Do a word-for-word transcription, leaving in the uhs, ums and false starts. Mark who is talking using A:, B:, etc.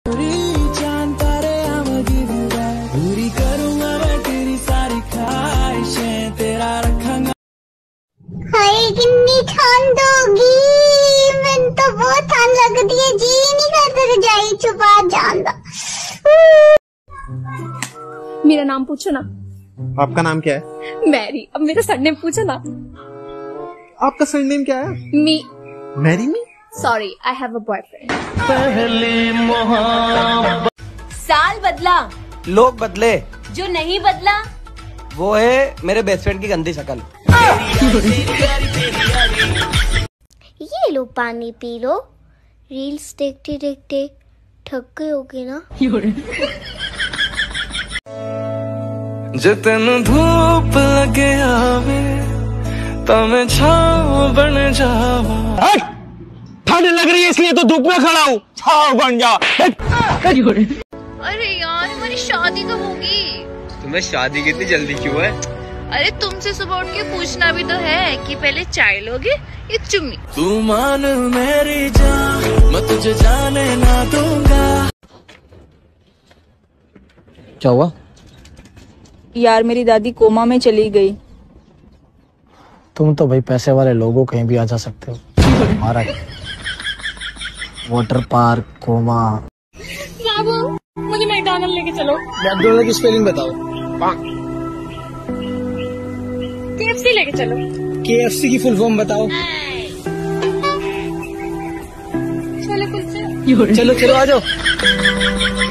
A: जान तारे पूरी करूंगा मैं तेरी सारी ख्वाहिशें, तेरा रखूंगा।
B: हाय कितनी ठंड होगी, मैंने तो बहुत ठंड लगती है, जी नहीं करता रजाई छुपा जाना।
C: मेरा नाम पूछो ना।
D: आपका नाम क्या है?
C: मैरी। अब मेरा सरनेम पूछो ना।
D: आपका सरनेम क्या है?
C: Me.
D: Marry me?
C: Sorry, I have a boyfriend.
A: पहली मोहब्बत।
E: साल बदला,
F: लोग बदले,
E: जो नहीं बदला
F: वो है मेरे बेस्ट फ्रेंड की गंदी शक्ल।
B: ये लो पानी पी लो, रील्स देखते देखते थक गए होगे ना।
A: जे तेन धूप लगे आवे तो मैं छाँव बन जावा।
D: ठंड लग रही है इसलिए तो धूप में खड़ा हूँ, छाँव बन जा।
C: अरे यार हमारी शादी तो होगी।
F: तुम्हें शादी कितनी जल्दी क्यों है?
C: अरे तुमसे सुबह उठ के पूछना भी तो है कि पहले चाय लोगे या चुम्मी।
A: तू मान मेरी जान, मैं तुझे जाने ना दूंगा।
G: क्या हुआ?
H: यार मेरी दादी कोमा में चली गई।
G: तुम तो भाई पैसे वाले लोगों कहीं भी आ जा सकते हो। हमारा वाटर पार्क, कोमा।
C: मुझे मैकडॉनल्ड लेके चलो।
G: मैकडॉनल्ड की स्पेलिंग बताओ।
C: केएफसी लेके चलो।
G: केएफसी की फुल फॉर्म बताओ।
C: छोले कुलचे।
G: चलो चलो आ जाओ।